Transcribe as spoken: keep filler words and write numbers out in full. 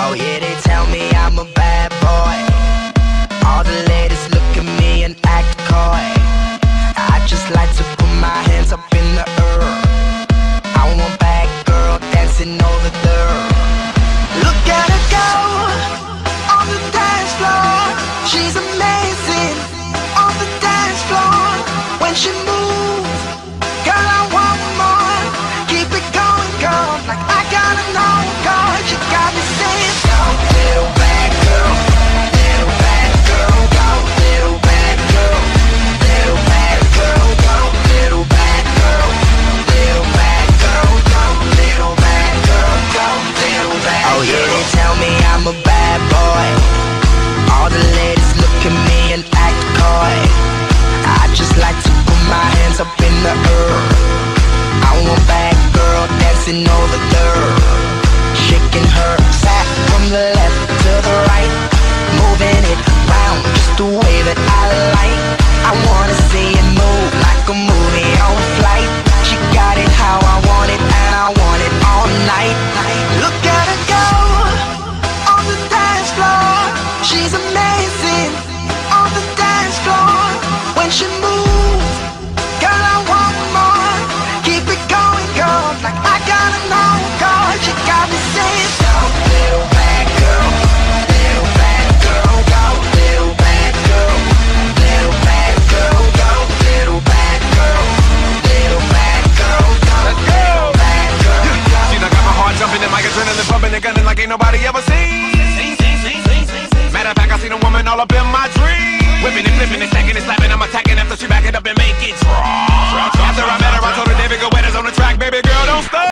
Oh yeah, they tell me I'm a bad boy. All the ladies look at me and act coy. I just like to put my hands up in the air. I want bad girl dancing over there. Look at her go on the dance floor. She's amazing on the dance floor. When she moves, girl, I want more. Keep it going, girl, like I gotta know, girl. You got me saying, go, little bad girl, little bad girl, go, little bad girl, little bad girl, go, little bad girl, little bad girl, go, little bad girl, go, little bad girl. Oh yeah, they tell me I'm a bad boy. All the ladies look at me and act coy. I just like to put my hands up in the air. I want bad girl dancing over there, shaking her sack from the left to the right, moving it round just the way that I like. I wanna see it move like a movie on flight. She got it how I want it, and I want it all night. Look at her go on the dance floor. She's amazing on the dance floor. When she moves, girl, I want more. Keep it going, girl, like I gotta know, girl. You got me saying, go, little bad girl, little bad girl, go, little bad girl, little bad girl, go, little bad girl, little bad girl, go, little bad girl, go. See, I got my heart jumping and my adrenaline pumping and gunning like ain't nobody ever seen. Matter of fact, I seen a woman all up in my dreams, whipping and flipping and stacking and slapping. I'm attacking after she back it up and make it drop. After I met her, I told her, David, go wet us on the track, baby girl, don't stop.